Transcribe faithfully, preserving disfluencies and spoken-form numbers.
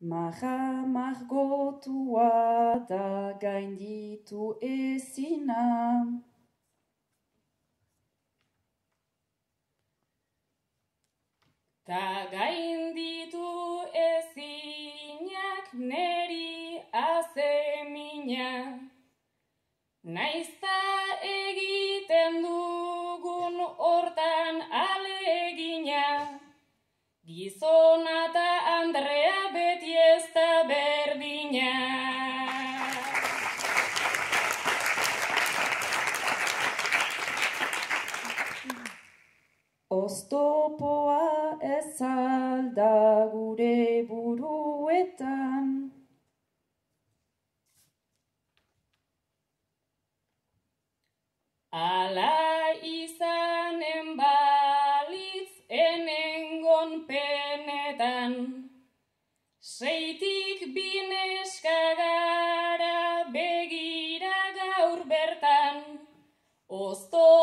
Marra margotua da gainditu ezina. Ta gainditu ezinak neri azemina. Naizta egiten dugun hortan alegina. Gizona ta Andrea beti ez da berdina. Oztopoa ez alda gure buruetan. Ala izanen balitz enengon penetan, seitik bineska gara begira gaur bertan, ozto